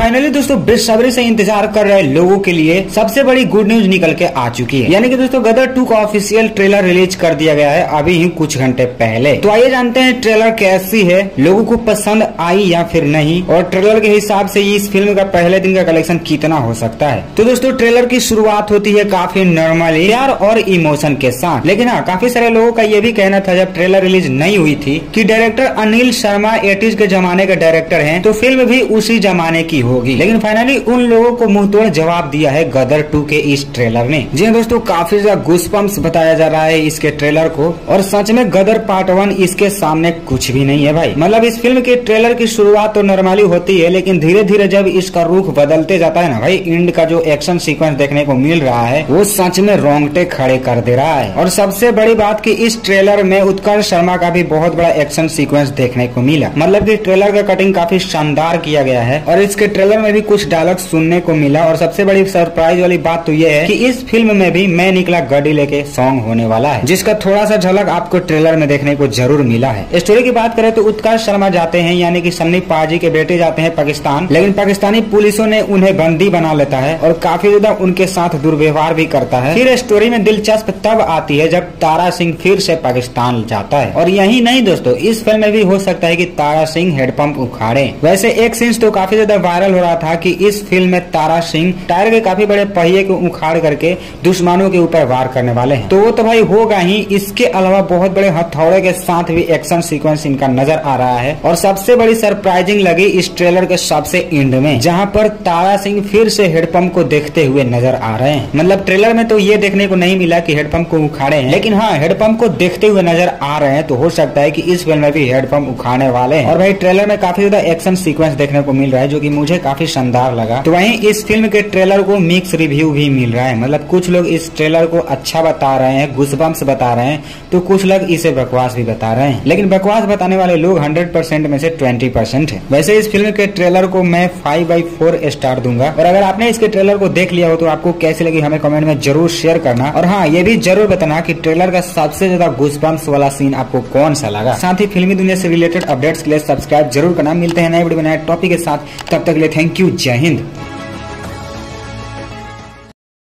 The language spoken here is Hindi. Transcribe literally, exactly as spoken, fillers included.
फाइनली दोस्तों बेसब्री से इंतजार कर रहे लोगों के लिए सबसे बड़ी गुड न्यूज निकल के आ चुकी है, यानी कि दोस्तों गदर टू का ऑफिशियल ट्रेलर रिलीज कर दिया गया है अभी ही कुछ घंटे पहले। तो आइए जानते हैं ट्रेलर कैसी है, लोगों को पसंद आई या फिर नहीं, और ट्रेलर के हिसाब से इस फिल्म का पहले दिन का कलेक्शन कितना हो सकता है। तो दोस्तों ट्रेलर की शुरुआत होती है काफी नॉर्मली प्यार और इमोशन के साथ, लेकिन हाँ काफी सारे लोगों का ये भी कहना था जब ट्रेलर रिलीज नहीं हुई थी कि डायरेक्टर अनिल शर्मा एटीज के जमाने के डायरेक्टर हैं तो फिल्म भी उसी जमाने की होगी। लेकिन फाइनली उन लोगों को मुंहतोड़ जवाब दिया है गदर टू के इस ट्रेलर ने। जी दोस्तों काफी ज्यादा गूज़बम्प्स बताया जा रहा है इसके ट्रेलर को, और सच में गदर पार्ट वन इसके सामने कुछ भी नहीं है भाई। मतलब इस फिल्म के ट्रेलर की शुरुआत तो नॉर्मली होती है, लेकिन धीरे धीरे जब इसका रुख बदलते जाता है ना भाई, एंड का जो एक्शन सीक्वेंस देखने को मिल रहा है वो सच में रोंगटे खड़े कर दे रहा है। और सबसे बड़ी बात की इस ट्रेलर में उत्कर्ष शर्मा का भी बहुत बड़ा एक्शन सीक्वेंस देखने को मिला। मतलब की ट्रेलर का कटिंग काफी शानदार किया गया है और इसके ट्रेलर में भी कुछ डायलॉग सुनने को मिला। और सबसे बड़ी सरप्राइज वाली बात तो ये है कि इस फिल्म में भी मैं निकला गड्डी लेके सॉन्ग होने वाला है, जिसका थोड़ा सा झलक आपको ट्रेलर में देखने को जरूर मिला है। स्टोरी की बात करें तो उत्कर्ष शर्मा जाते हैं, यानी कि सन्नी पाजी के बेटे जाते हैं पाकिस्तान, लेकिन पाकिस्तानी पुलिसों ने उन्हें बंदी बना लेता है और काफी ज्यादा उनके साथ दुर्व्यवहार भी करता है। फिर स्टोरी में दिलचस्प तब आती है जब तारा सिंह फिर से पाकिस्तान जाता है। और यही नहीं दोस्तों, इस फिल्म में भी हो सकता है कि तारा सिंह हेडपंप उखाड़े। वैसे एक सीन्स तो काफी ज्यादा वायरल हो रहा था कि इस फिल्म में तारा सिंह टायर के काफी बड़े पहिए को उखाड़ करके दुश्मनों के ऊपर वार करने वाले हैं। तो वो तो भाई होगा ही, इसके अलावा बहुत बड़े हथौड़े के साथ भी एक्शन सीक्वेंस इनका नजर आ रहा है। और सबसे बड़ी सरप्राइजिंग लगी इस ट्रेलर के सबसे एंड में, जहाँ पर तारा सिंह फिर से हेडपंप को देखते हुए नजर आ रहे हैं। मतलब ट्रेलर में तो ये देखने को नहीं मिला कि हेडपंप को उखाड़े हैं, लेकिन हाँ हेडपंप को देखते हुए नजर आ रहे हैं। तो हो सकता है कि इस फिल्म में भी हेडपंप उखाड़ने वाले हैं। और भाई ट्रेलर में काफी ज्यादा एक्शन सीक्वेंस देखने को मिल रहा है जो कि मुझे काफी शानदार लगा। तो वहीं इस फिल्म के ट्रेलर को मिक्स रिव्यू भी मिल रहा है। मतलब कुछ लोग इस ट्रेलर को अच्छा बता रहे हैं, गूज़बम्प्स बता रहे हैं, तो कुछ लोग इसे बकवास भी बता रहे हैं। लेकिन बकवास बताने वाले लोग हंड्रेड परसेंट में से ट्वेंटी परसेंट है। वैसे इस फिल्म के ट्रेलर को मैं फाइव बाई फोर स्टार दूंगा। और अगर आपने इसके ट्रेलर को देख लिया हो तो आपको कैसी लगी हमें कमेंट में जरूर शेयर करना। और हाँ ये भी जरूर बताना कि ट्रेलर का सबसे ज्यादा गूज़बम्प्स वाला सीन आपको कौन सा लगा। साथ ही फिल्मी दुनिया से रिलेटेड अपडेट्स के लिए सब्सक्राइब जरूर करना। मिलते हैं नए वीडियो में नए टॉपिक के साथ, तब तक के लिए थैंक यू, जय हिंद।